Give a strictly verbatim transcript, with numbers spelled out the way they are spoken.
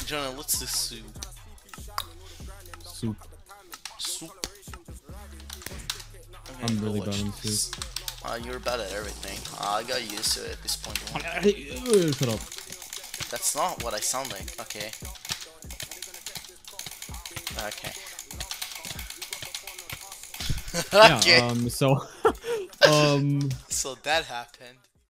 Jonah, let's do soup. Soup. Soup. Okay, I'm go really watch bad on this. soup. Uh, you're bad at everything. Uh, I got used to it at this point. Shut up. That's not what I sound like. Okay. Okay. Yeah, Okay. um, so, um, So that happened.